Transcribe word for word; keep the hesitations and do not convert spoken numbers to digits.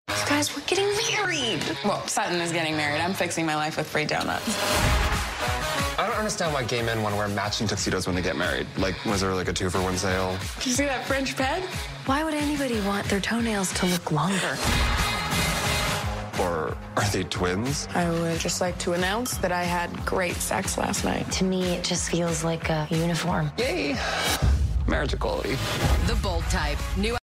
You guys, we're getting married. Well, Sutton is getting married. I'm fixing my life with free donuts. I don't understand why gay men want to wear matching tuxedos when they get married. Like, was there like a two for one sale? Did you see that French ped? Why would anybody want their toenails to look longer? Or are they twins? I would just like to announce that I had great sex last night. To me, it just feels like a uniform. Yay! Marriage equality. The Bold Type. New